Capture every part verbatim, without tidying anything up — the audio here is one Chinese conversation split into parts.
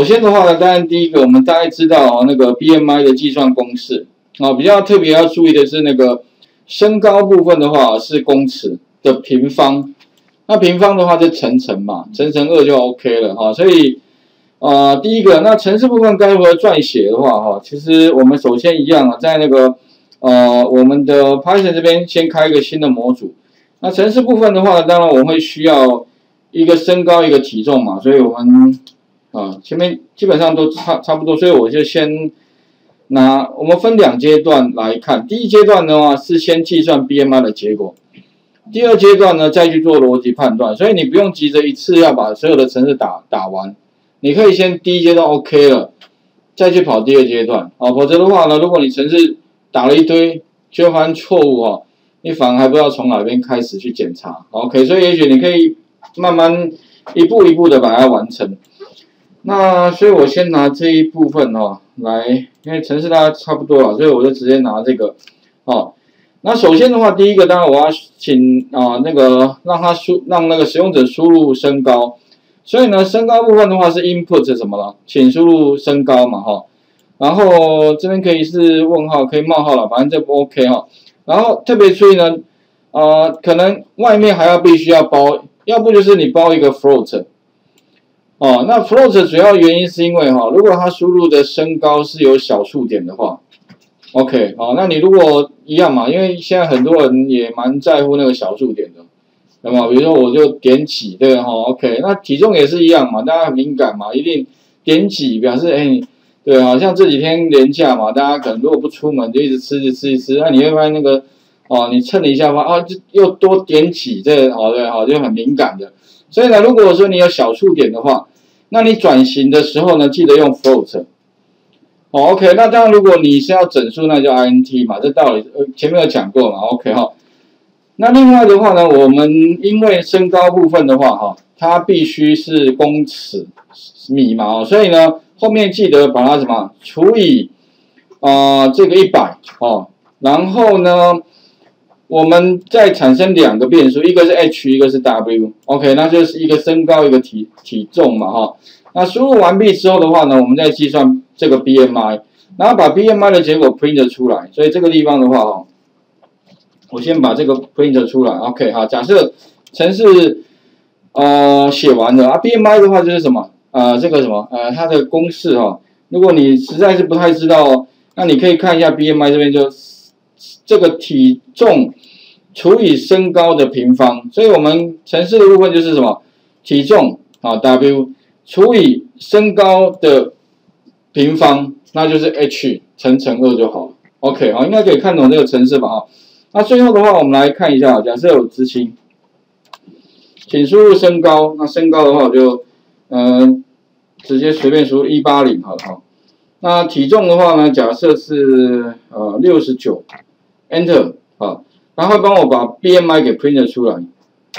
首先的话呢，当然第一个我们大概知道哦，那个 B M I 的计算公式啊、哦，比较特别要注意的是那个身高部分的话是公尺的平方，那平方的话就乘乘嘛，乘乘二就 OK 了哈、哦。所以呃，第一个那程式部分该如何撰写的话哈、哦，其实我们首先一样啊，在那个呃我们的 Python 这边先开一个新的模组。那程式部分的话，当然我们会需要一个身高一个体重嘛，所以我们啊，前面基本上都差差不多，所以我就先拿我们分两阶段来看。第一阶段的话是先计算 B M I 的结果，第二阶段呢再去做逻辑判断。所以你不用急着一次要把所有的程式打打完，你可以先第一阶段 OK 了，再去跑第二阶段啊。否则的话呢，如果你程式打了一堆，结果发现错误哦，你反而还不知道从哪边开始去检查。OK， 所以也许你可以慢慢一步一步的把它完成。那所以我先拿这一部分哦来，因为程式大家差不多了，所以我就直接拿这个哦。那首先的话，第一个当然我要请啊、呃、那个让他输让那个使用者输入身高，所以呢身高部分的话是 input 什么了，请输入身高嘛哈、哦。然后这边可以是问号，可以冒号了，反正这不 OK 哈、哦。然后特别注意呢，呃可能外面还要必须要包，要不就是你包一个 float。哦，那 float 主要原因是因为哈、哦，如果它输入的身高是有小数点的话 ，OK， 哦，那你如果一样嘛，因为现在很多人也蛮在乎那个小数点的，对吗？比如说我就点几，对哈、哦、，OK， 那体重也是一样嘛，大家很敏感嘛，一定点几表示哎，对，好像这几天连假嘛，大家可能如果不出门就一直吃一直吃一直吃，那你会发现那个哦，你称了一下发啊，就又多点几，这好对好就很敏感的。所以呢，如果说你有小数点的话，那你转型的时候呢，记得用 float。哦 ，OK， 那当然如果你是要整数，那叫 int 嘛，这道理呃前面有讲过嘛 ，OK 哈。那另外的话呢，我们因为身高部分的话哈，它必须是公尺米嘛，哦，所以呢后面记得把它什么除以啊、呃、这个一百哦，然后呢。我们再产生两个变数，一个是 h， 一个是 w，OK， 那就是一个身高，一个体体重嘛，哈。那输入完毕之后的话呢，我们再计算这个 B M I， 然后把 B M I 的结果 print 出来。所以这个地方的话，哈，我先把这个 print 出来 ，OK， 好。假设程式呃写完了啊 ，B M I 的话就是什么？呃，这个什么？呃，它的公式哈、哦。如果你实在是不太知道哦，那你可以看一下 B M I 这边就这个体重。除以身高的平方，所以我们程式的部分就是什么？体重啊 W 除以身高的平方，那就是 h 乘乘二就好了。OK， 好，应该可以看懂这个程式吧？哈，那最后的话，我们来看一下，假设有执行，请输入身高，那身高的话我就呃直接随便输入一八零好了哈。那体重的话呢，假设是呃六十九 ，Enter 啊。它会帮我把 B M I 给 print 出来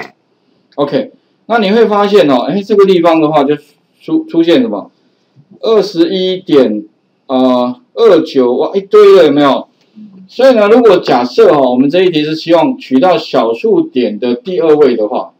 ，OK， 那你会发现哦，哎，这个地方的话就出出现什么二十一点啊二九哇一堆了有没有？所以呢，如果假设哈、哦，我们这一题是希望取到小数点的第二位的话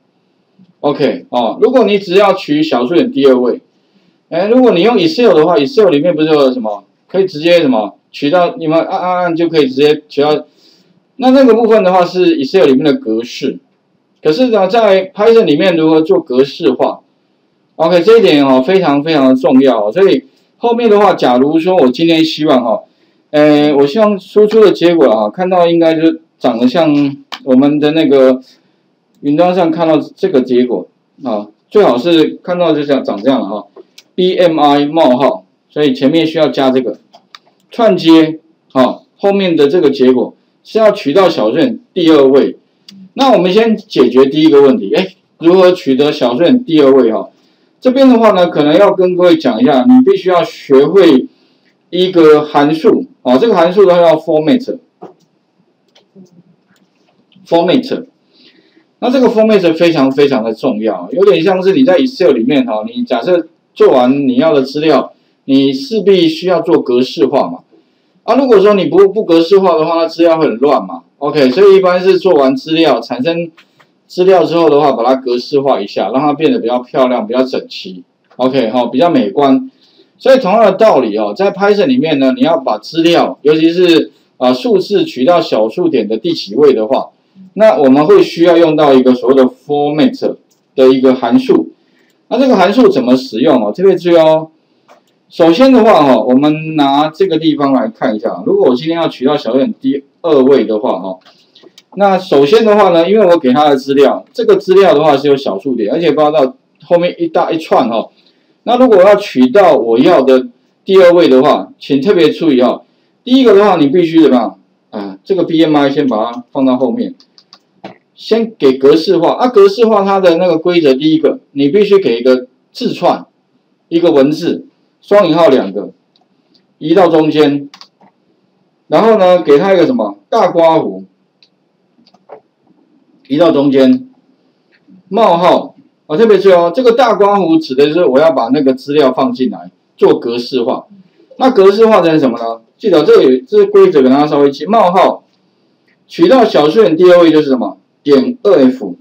，OK 哦，如果你只要取小数点第二位，哎，如果你用 Excel 的话 ，Excel 里面不是有什么可以直接什么取到你们按按按就可以直接取到。那那个部分的话是 Excel 里面的格式，可是呢，在 Python 里面如何做格式化 ？OK， 这一点哦非常非常的重要、哦。所以后面的话，假如说我今天希望哈、哦，呃，我希望输出的结果啊，看到应该就长得像我们的那个云端上看到这个结果啊，最好是看到就像长这样哈、哦、，B M I 冒号，所以前面需要加这个串接啊，后面的这个结果。是要取到小数点第二位，那我们先解决第一个问题，哎，如何取得小数点第二位哈？这边的话呢，可能要跟各位讲一下，你必须要学会一个函数啊，这个函数的话叫 format，format， 那这个 format 非常非常的重要，有点像是你在 Excel 里面哈，你假设做完你要的资料，你势必需要做格式化嘛。啊，如果说你不不格式化的话，那资料会很乱嘛。OK， 所以一般是做完资料产生资料之后的话，把它格式化一下，让它变得比较漂亮、比较整齐。OK， 好、哦，比较美观。 所以同样的道理哦，在 Python 里面呢，你要把资料，尤其是啊数字取到小数点的第几位的话，那我们会需要用到一个所谓的 format 的一个函数。那这个函数怎么使用哦？特别注意哦。首先的话哈，我们拿这个地方来看一下，如果我今天要取到小数点第二位的话哈，那首先的话呢，因为我给它的资料，这个资料的话是有小数点，而且包到后面一大一串哈。那如果我要取到我要的第二位的话，请特别注意哈。第一个的话，你必须怎么样啊？这个 B M I 先把它放到后面，先给格式化啊。格式化它的那个规则，第一个你必须给一个字串，一个文字，双引号两个，移到中间，然后呢，给它一个什么大括弧，移到中间，冒号。啊，特别注意哦，这个大括弧指的是我要把那个资料放进来做格式化。那格式化成什么呢？记得这里这规则给大家稍微记。冒号取到小数点第二位就是什么？点二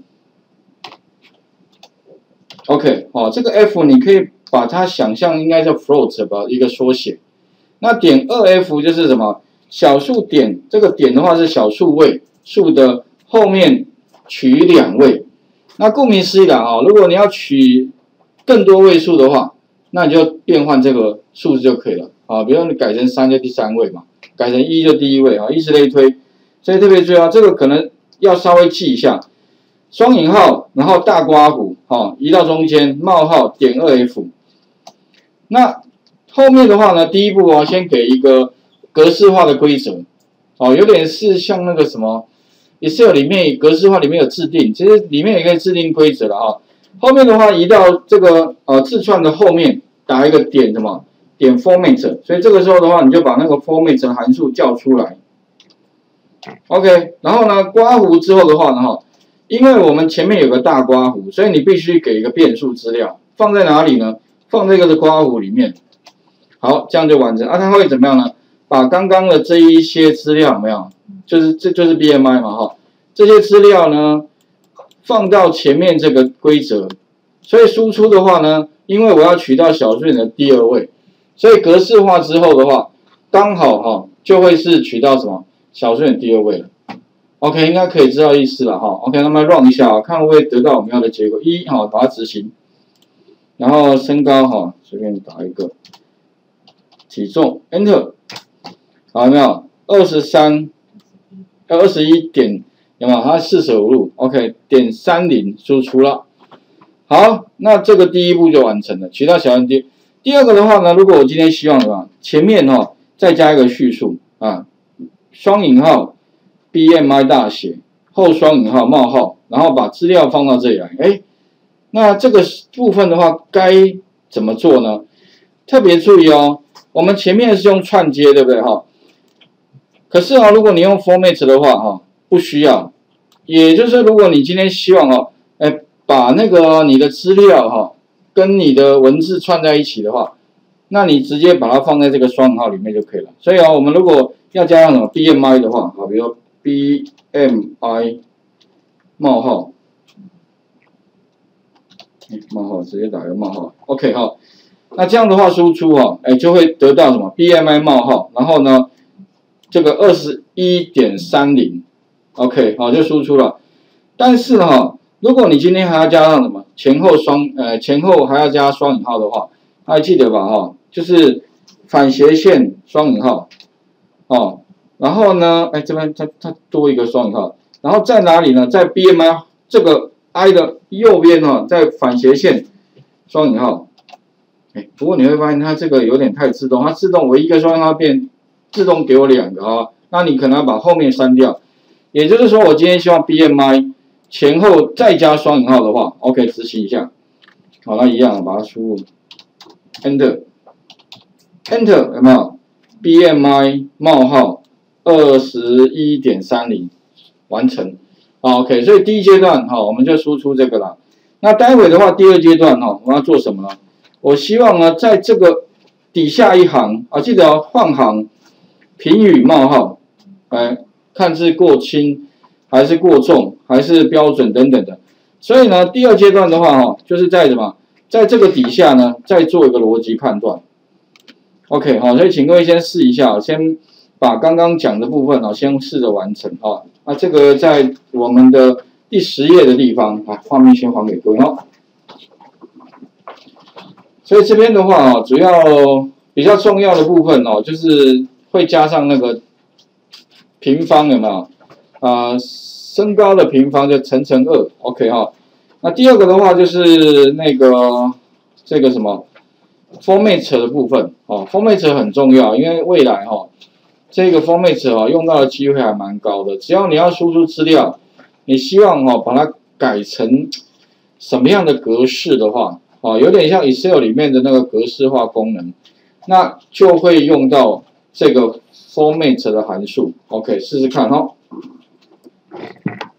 f。OK， 哦，这个 f 你可以把它想象应该叫 float 吧，一个缩写。那点二 f 就是什么？小数点这个点的话是小数位数的后面取两位。那顾名思义啦，啊，如果你要取更多位数的话，那你就变换这个数字就可以了啊。比如你改成三就第三位嘛，改成一就第一位啊，以此类推。所以特别注意啊，这个可能要稍微记一下，双引号，然后大括弧，啊，移到中间，冒号点二 f。那后面的话呢，第一步啊，先给一个格式化的规则，哦，有点是像那个什么。Excel 里面格式化里面有制定，其实里面也可以制定规则了哈。后面的话移到这个呃字串的后面打一个点什么点 format， 所以这个时候的话你就把那个 format 的函数叫出来。OK， 然后呢刮弧之后的话呢哈，因为我们前面有个大刮弧，所以你必须给一个变数资料，放在哪里呢？放在这个刮弧里面。好，这样就完成。啊，它会怎么样呢？把刚刚的这一些资料有没有？就是这就是 B M I 嘛哈，这些资料呢放到前面这个规则，所以输出的话呢，因为我要取到小数点的第二位，所以格式化之后的话，刚好哈就会是取到什么小数点第二位了。OK， 应该可以知道意思了哈。OK， 那么 run 一下啊，看会不会得到我们要的结果。一哈，把它执行，然后身高哈随便打一个，体重 Enter， 好有没有？二十三。二十一点有没有？它四舍五入 ，OK， 点三零输出了。好，那这个第一步就完成了，取到小数点。第二个的话呢，如果我今天希望什么，前面哈、哦、再加一个序数啊，双引号 B M I 大写后双引号冒号，然后把资料放到这里来。哎，那这个部分的话该怎么做呢？特别注意哦，我们前面是用串接，对不对哈？可是啊，如果你用 format 的话，哈，不需要。也就是说，如果你今天希望哦，哎，把那个你的资料哈跟你的文字串在一起的话，那你直接把它放在这个双引号里面就可以了。所以啊，我们如果要加上什么 B M I 的话，好，比如说 B M I 冒号，冒号直接打一个冒号 ，OK 哈。那这样的话输出哈，哎，就会得到什么 B M I 冒号，然后呢？这个 二十一点三零 ，OK， 好就输出了。但是哈，如果你今天还要加上什么前后双呃前后还要加双引号的话，还记得吧哈？就是反斜线双引号，哦，然后呢，哎这边它它多一个双引号，然后在哪里呢？在 B M I 这个 I 的右边哈，在反斜线双引号。哎，不过你会发现它这个有点太自动，它自动我一个双引号变。自动给我两个啊，那你可能要把后面删掉。也就是说，我今天希望 B M I 前后再加双引号的话 ，OK， 执行一下。好，那一样把它输入 ，Enter，Enter Enter, 有没有 ？B M I 冒号二十一点三零完成。好 ，OK， 所以第一阶段哈，我们就输出这个了。那待会的话，第二阶段哈，我要做什么呢？我希望呢，在这个底下一行啊，记得哦，换行。评语冒号，哎，看是过轻还是过重，还是标准等等的。所以呢，第二阶段的话，哈，就是在什么，在这个底下呢，再做一个逻辑判断。 OK， 好，所以请各位先试一下，先把刚刚讲的部分啊，先试着完成啊。那这个在我们的第十页的地方啊，画面先还给各位哦。所以这边的话啊，主要比较重要的部分哦，就是会加上那个平方有没有？啊、呃，身高的平方就乘乘二 ，OK 哈、哦。那第二个的话就是那个这个什么 format 的部分哦 ，format 很重要，因为未来哈、哦，这个 format 哦用到的机会还蛮高的。只要你要输出资料，你希望哦把它改成什么样的格式的话，哦，有点像 Excel 里面的那个格式化功能，那就会用到这个 format 的函数。OK， 试试看哈、哦。